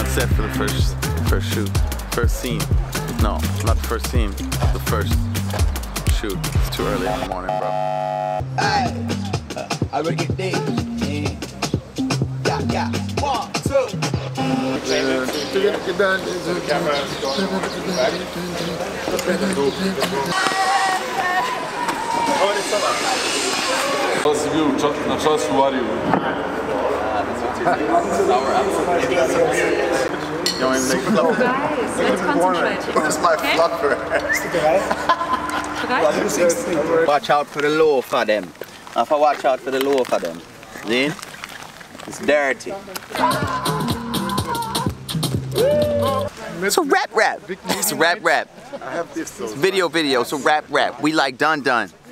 on set for the first shoot, first scene. No, not the first scene, the first shoot. It's too early in the morning, bro. Hey, I will get this. Yeah. 1, 2. Da si bio na času u Ariju. Let's concentrate. Where's my fluffer? Watch out for the low for them. If I watch out for the low for them. See? It's dirty. So rap. It's rap. I have this. Video. So rap. We like done.